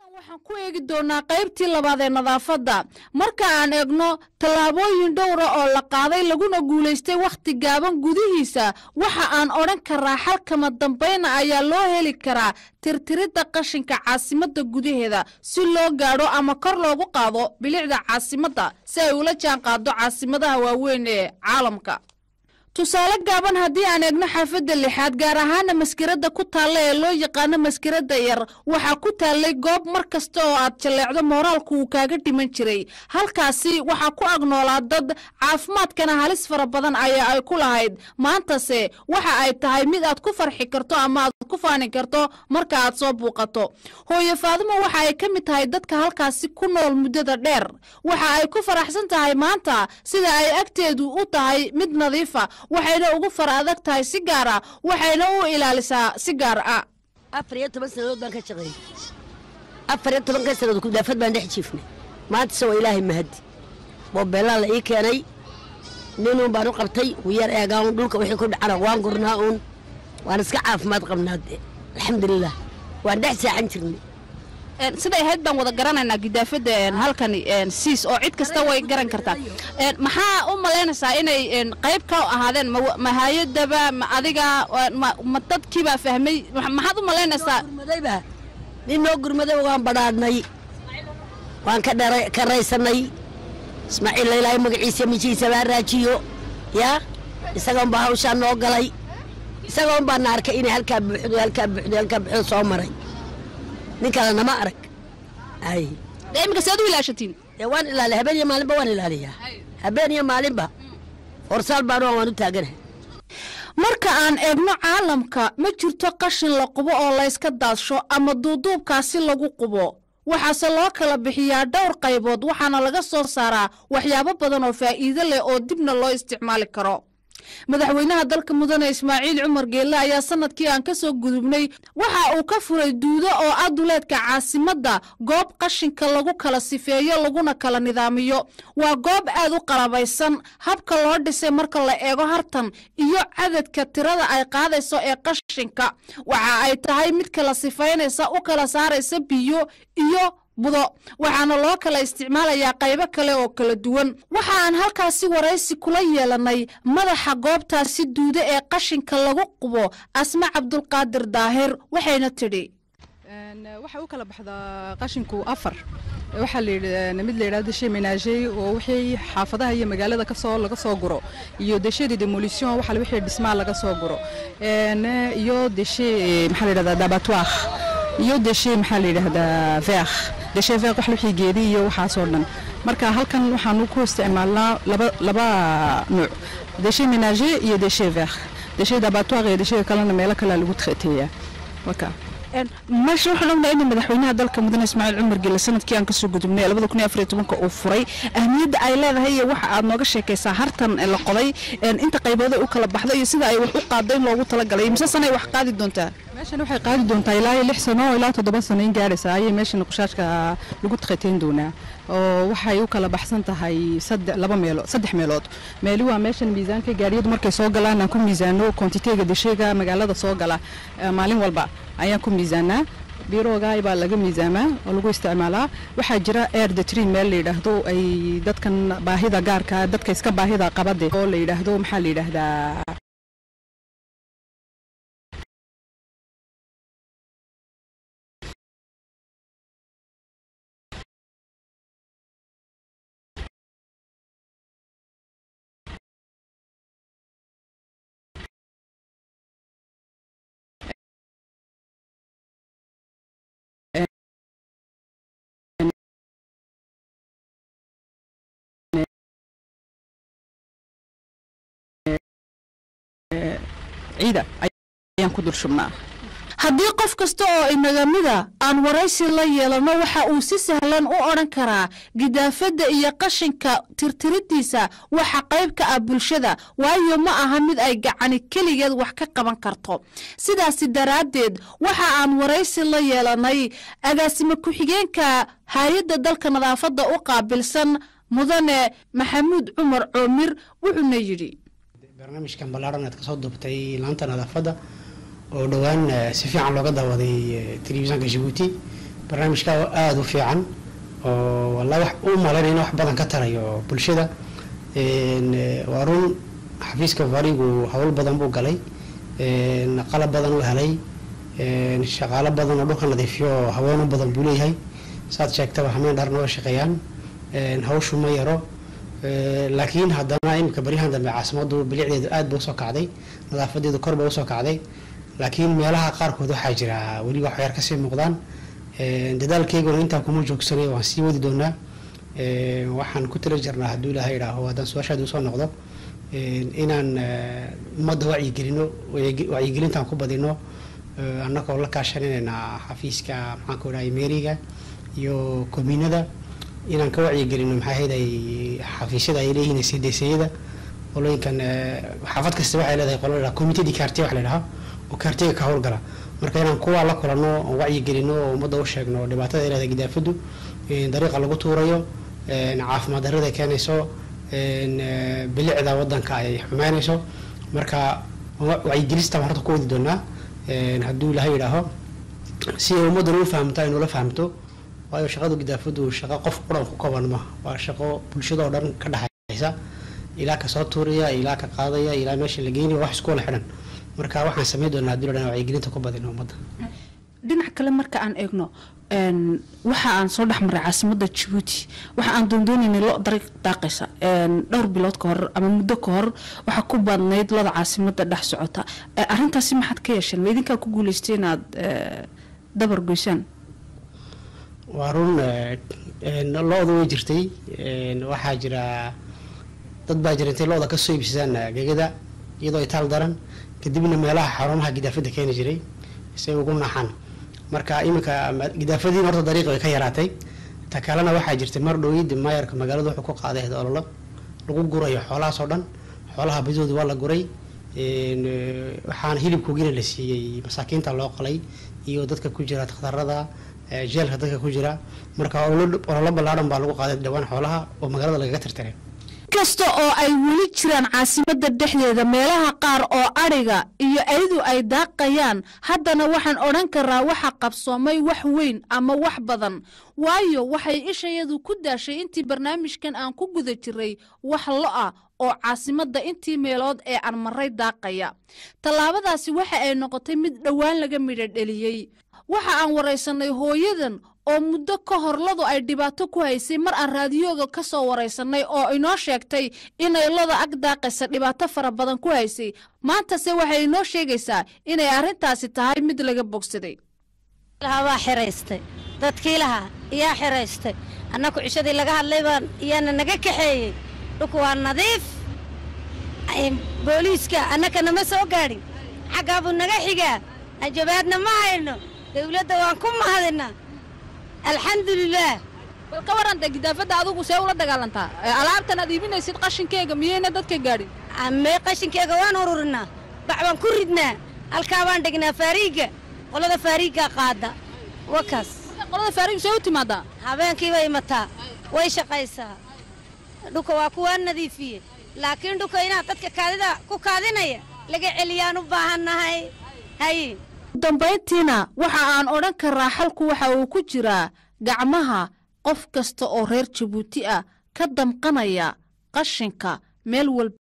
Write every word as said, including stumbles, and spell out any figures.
waxaan ku eegi doonaa qaybtii labaad ee nadaafadda marka aan eegno tallaabooyin dhowr ah oo la qaaday laguna guuleystay waqti gaaban gudihiisa waxa aan odhan karaa xalkama dambayna ayaa loo heli karaa tirtiridda qashinka caasimadda gudaheeda si loo gaadho ama kor loogu qaado bilicda caasimadda si ay ula jaan qaado caasimadaha waaweyn ee caalamka tusaale gaaban haddii aan eegno xaafadda lixaad gaar ahaana maskiradda ku taalla ee loo yaqaano maskiradda yar waxaa ku taallay goob mar kasta oo aad jaleecdo mooraalku uu kaaga dhiman jiray halkaasi waxaa ku agnoolaa dad caafimaadkana halis fara badan ayaa ay ku lahayd maantase waxa ay tahay mid aad ku farxi karto ama aad ku faani karto marka aad soo buuqato hooyo Faadimo waxa ay ka mid tahay dadka halkaasi ku nool muddada dheer waxa ay ku faraxsan tahay maanta sida ay agteedu u tahay mid nadiif ah waxayna ugu far adag tahay si gaar ah waxayna u ilaalisaa si gaar ah afar iyo toban sanadood baan ka shaqeeyay afar iyo toban sanadood ku daafad baan dhex jiifnay maanta soo ilaahay mahadi boobela la ii keenay ninuu baan u qabtay u yar eegaan dhulka wixii ku dhacana waan gurnaa uun waan iska caafimaad qabnaa alxamdulilah waan dhex saaxan jirnay een sida ahayd baan wada garanaynaa gidaafada een halkan een siis oo cid kasta way garan kartaa een maxaa u maleynaysaa inay een qayb ka ahaadeen ma hay'adaba ma adiga ma dadkiiba fahmay maxaad u maleynaysaa gurmadayba ninoo gurmaday waan badhaadnay waan ka dharay ka raysanay ismaaciil ilaahay magaciisa mijiisa baa raajiyo ya isaga baa hawsha noo galay isaga baa naarka inay halka buuxdo halka buuxdo halka buuxdo soo maray ninka nama arag ay deemka saadu ilaashatiin ee waan ilaaliyaa habeen iyo maalinba waan ilaaliyaa habeen iyo maalinba horsaal baan waan u taaganahay marka aan eegno caalamka ma jirto qashin la qubo oo la iska daadsho ama duuduubkaasi lagu qubo waxaase loo kala bixiyaa dhowr qaybood waxaana laga soo saaraa waxyaabo badan oo faa'iido leh oo dibna loo isticmaali karo madaxweynaha dalka mudane Ismaaciil Cumar Geelle ayaa sanadkii aan ka soo gudubnay waxa uu ka furay duudo oo aduleedka caasimadda goob qashinka lagu kala sifeeyo laguna kala nidaamiyo waa goob aad u qalabaysan habka loo dhisay marka la eego hartan iyo cadadka tirada ay qaadayso ee qashinka waxa ay tahay mid kala sifeynaysa u kala saaraysa biyo iyo budo waxaana loo kala isticmaalayaa qaybo kale oo kala duwan waxaan halkaasi waraysi kula yeelanay madaxa goobtaasi duudo ee qashinka lagu qubo Asma Cabdulqaadir Daahir waxayna tidhi een waxa uu kala baxdaa qashinku afar waxa la yiraahdaa mid la yiraahdo shay menaajeey oo wixii xaafadaha iyo magaalada ka soo laga soo guro iyo déchets de démolition waxa la wixii dhismaha laga soo guro een iyo déchets maxaa la yiraahdaa d'abattoir iyo déchets maxaa la yiraahdaa vert déchets vert waxa wixii geedi iyo waxa soo dhan marka halkan waxaan ku isticmaalnaa laba laba nooc déchets ménagers iyo déchets vert déchets d'abattoir iyo déchets kalena meel kale lagu traiteeyaa waka een mashu xulumna in madaxweynaha dalka mudane Ismaaciil Cumar Geelle sanadkii aan ka soo gudubnay laba kun iyo afar iyo toban oo furay ahmiyadda ay leedahay waxa aad nooga sheekaysaa hartan la qoday een inta qaybood u kala baxday iyo sida ay wax u qaadeen loogu tala galay mise sanay wax qaadi doontaa meeshan waxay qaadi doontaa ilaa lix sano ilaa toddoba sano in gaaraysa ay meeshan qushaashka lagu traiteyn doonaa oo waxay u kala baxsan tahay saddex laba meelood saddex meelood meeli waa meeshan miisaanka gaariyadu markay soo galaan aan ku miisaano quantity-ga deshayga magaalada soo gala maalin walba ayaan ku miisaanaa biirooga baa laga miisaamaa oo lagu isticmaalaa waxa jira air the tree meel la yiraahdo ay dadkan baahida gaarka dadka iska baahida qabade oo la yiraahdo maxaa la yiraahdaa ciida ayaan ku dulshubnaa haddii qof kasta oo inaga mida aan waraysi la yeelano waxa uu si sahlan u oran karaa gidaafada iyo qashinka tirtiridiisa waxa qayb ka ah bulshada waayo ma aha mid ay gacani kaligeed wax ka qaban karto sidaas daraadeed waxa aan waraysi la yeelanay agaasima ku xigeenka hay'adda dalka nadaafadda u qaabilsan mudane Maxamuud Cumar Coomir wuxuuna yiri barnaamijkan balaaran aad ka soo duubtay laanta nadaafadda oo dhawaan si fiican looga daawaday telefishanka Djibouti barnaamijka aad u fiican oo wallahi wax u malaynayna wax badan ka tarayo bulshada een waa run xafiiska fariigu hawl badan buu galay een qalab badan uu helay een shaqaale badan oo dhulka nadiifiyo haween badan buu leeyahay saad sheegtay waxa meen dharno shaqeeyaan een hawshu ma yaro laakiin haddana imka bariyahan dambe caasimadu bilicdeedu aad buu soo kacday nadaafadeedu kor buu soo kacday laakiin meelaha qaarkood waxaa jira wali wax yar ka sii muuqdaan ee dadaalkeyguna inta kuma joogsanay waan sii wadi doonaa ee waxaan ku tala jirnaa hadduu ilaahay yiraahdo haddaan su'aashaadu soo noqdo ee inaan ummadda wacyi gelino wacyi gelintaan ku badino annagoo la kaashanayna xafiiska maxaan ku raay meeriga iyo kominada inaan ka wacyi gelino maxay hayday xafiisyada ay leeyihiin sideesayada qolooyinkan xaafad kasta waxay leedahay qolada committee di kaartiga wax la yiraahdo oo kaartiga ka howlgala marka inaan kuwa la kulano oo wacyi gelino oo ummadda u sheegno dhibaatada ay leedahay gidaafadu in dariiqa lagu tuurayo in caafimaad darrada keenayso in bilicda wadanka ay xumaanayso marka wacyi gelista horta ku wadi doonaa in hadduu ilaahay yiraahdo si ummadda u fahamto inuu la fahamto waayo shaqadu gidaafadu shaqo qof quran ku kooban ma waa shaqo bulshada oo dhan ka dhaxaysa ilaa ka soo tuuraya ilaa ka qaadaya ilaa meesha la geeyay wax isku wada xiran marka waxaan sameey doonaa haddii la wacyi gelinta ku badino ummadda dhinac kale marka aan eegno een waxa aan soo dhaxmaray caasimada Djibouti waxa aan doondoonayna loo dariiq daaqaysa een dhowr bilood ka hor ama muddo ka hor waxa ku badnayd lada caasimada dhex socota arintaasi maxad ka yeesheen idinka ku guuleysteen aad dabar goysaan waarun een looda way jirtay een waxa jira dad baa jirantay looda ka soo iibsadaan gagada iyadoo ay taal daran kadibna meelaha xarumaha gidaafada keenay jiray isay ugu naxan marka imika gidaafadii horta dariiqa way ka yaraatay ta kalena waxa jirtay mar dhowid maayarka magaalada wuxuu ku qaaday ololo lagu gurayo xoolaha soo dhan xoolaha bidoodu waa la guray een waxaan hilibkoogina la siiyay masaakiinta loo qalay iyo dadka ku jira takhtarada jeelka dadka ku jira marka ololo balaaran baa lagu qaaday dhawaan xoolaha oo magaalada laga tirtiray kasta oo ay weli jiraan caasimada dhexdeeda meelaha qaar oo ariga iyo aydu ay daaqayaan haddana waxaan oran karaa waxa qabsoomay wax weyn ama wax badan waayo waxay ishayadu ku daashay intii barnaamijkan aan ku guda jiray wax lo'a oo caasimada intii meelood ee aan maray daaqaya talaabadaasi waxa ay noqotay mid dhawaan laga midho dhaliyay waxa aan wareysanay hooyadan oo muddo ka hor ladu ay dhibaato ku haysay mar aan raadiyoga ka soo wareysanay oo inoo sheegtay inay lada ag daaqaysa dhibaato fara badan ku haysay maanta se waxay inoo sheegaysaa inay arrintaasi tahay mid laga bogsaday waa xiraystay dadkii lahaa iyaa xiraystay annaku cishadii laga hadlay baan iyaana naga kaxeeyey dhulku waa nadiif booliiska annaka nama soo gaadhin xaggaabuu naga xigaa ajabaadna ma hayno dawladda waan ku mahadinaa alxamdulilaah bal ka waranta gidaafada adigu see ula dagaalantaa alaabtan aad iibinaysid qashinkeega miyayna dadka gaadhin amee qashinkeega waan ururinaa bac baan ku ridnaa halkaa baan dhignaa faariiga qolada faariigaa qaada wakaas qolada faariigu see u timaadaa habeenkii bay imataa way shaqaysaa dhulka waa kuwaa nadiifiye laakiin dhulka inaad dadka kaadida ku kaadinaya laga celiyaan u baahannahay hay dambayntiina waxa aan odhan karaa xalku waxa uu ku jiraa gacmaha qof kasta oo reer Djibouti ah ka damqanaya qashinka meel walba